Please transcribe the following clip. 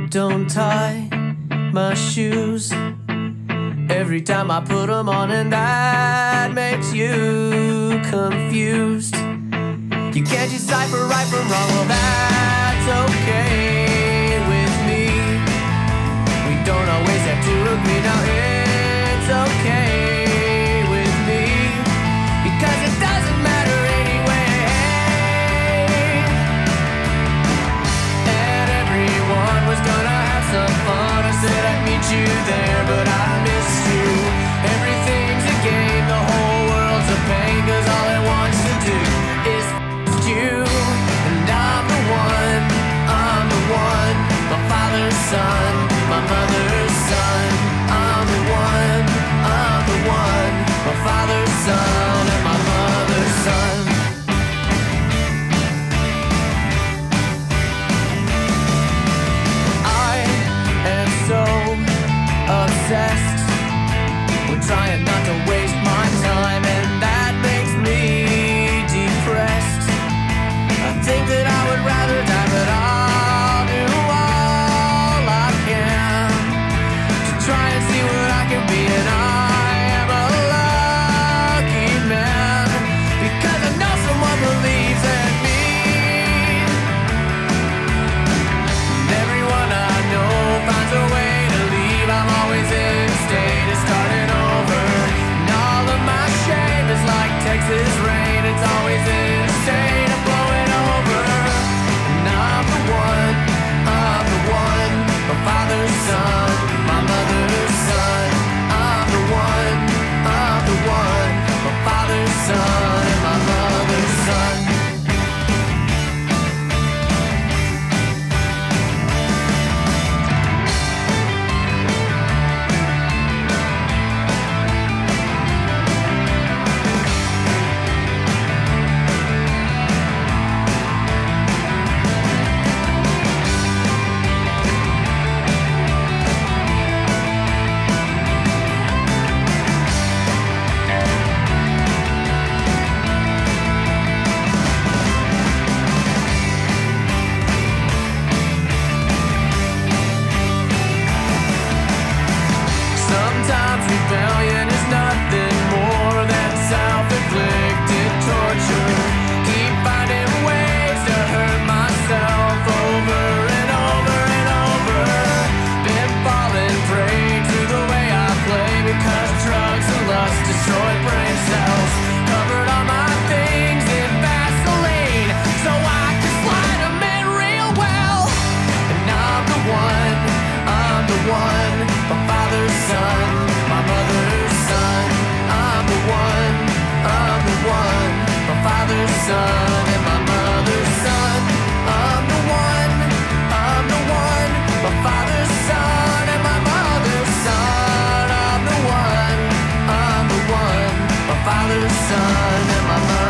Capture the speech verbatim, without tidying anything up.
don't tie my shoes every time I put them on, and that makes you confused. You can't decipher right from wrong, well that's okay with me. We don't always have to agree, now it's okay with me, because it doesn't matter anyway. And everyone was gonna have some fun, I said I'd meet you there, but I missed you. Everything's a game, the whole world's a pain, cause all it wants to do is you. And I'm the one, I'm the one, my father's son, my mother's son. I'm the one, I'm the one, my father's son and my mother's son. I am so obsessed with trying not to waste my time, and that makes me depressed. I think that I would rather die, but I'll do all I can to try and see what I can be, and I am a lucky man, because I know someone believes in me. And everyone I know finds a way to leave. I'm always in a state of starting over, and all of my shame is like Texas rain. It's always in a state of blowing over. And I'm the one, I'm the one, my father's son, my mother's son. I'm the one, I'm the one, my father's son and my mother's son. Sometimes rebellion is nothing more than self-inflicted torture. Keep finding ways to hurt myself over and over and over. Been falling prey to the way I play, because drugs and lust destroy brain cells. Covered all my things in Vaseline so I can slide them in real well. And I'm the one, I'm the one, my father's son, my mother's son. I'm the one, I'm the one, my father's son and my mother's son. I'm the one, I'm the one, my father's son and my mother's son. I'm the one, I'm the one, my father's son and my mother's son.